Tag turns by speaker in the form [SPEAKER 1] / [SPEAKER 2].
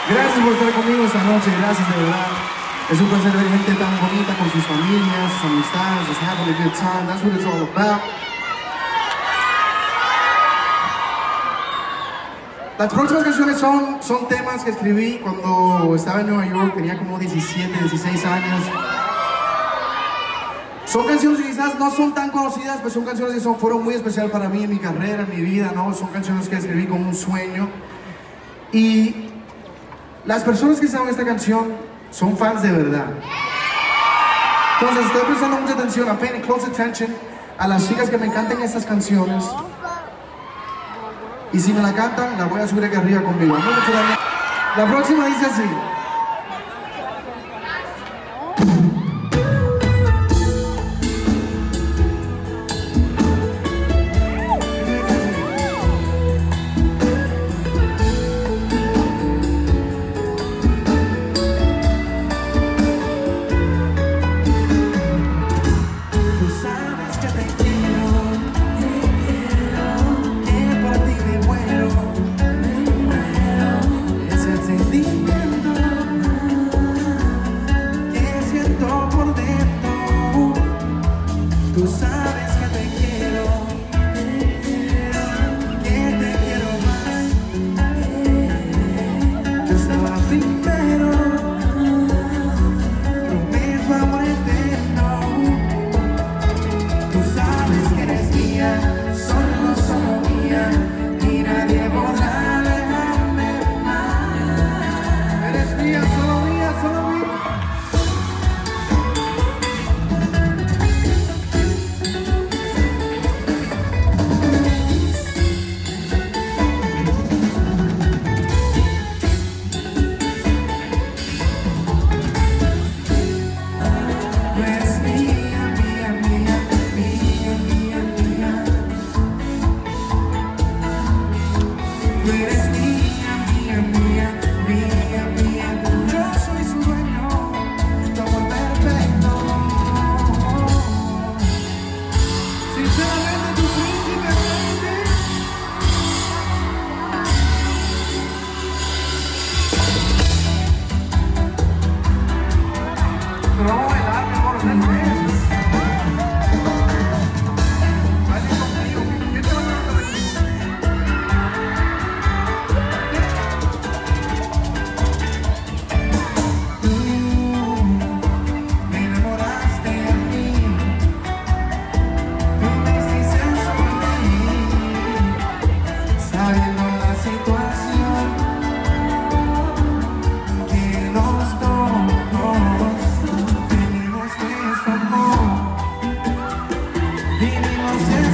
[SPEAKER 1] Gracias por estar conmigo esta noche, gracias de verdad. Es un placer ver gente tan bonita con sus familias, sus amistades, just having a good time. That's what it's all about. Las próximas canciones son temas que escribí cuando estaba en Nueva York, tenía como 17, 16 años. Son canciones que quizás no son tan conocidas, pero son canciones que fueron muy especiales para mí en mi carrera, en mi vida, ¿no? Son canciones que escribí con un sueño. Y las personas que saben esta canción son fans de verdad. Entonces estoy prestando mucha atención, I'm paying close attention a las chicas que me canten estas canciones. Y si me la cantan, la voy a subir aquí arriba conmigo. La próxima dice así. Tú sabes que te quiero, que te quiero más. Yo estaba primero, prometo amor eterno. Tú sabes que eres mía, solo mía, y nadie podrá alejarme más. Eres mía, solo mía, solo mía. Vivimos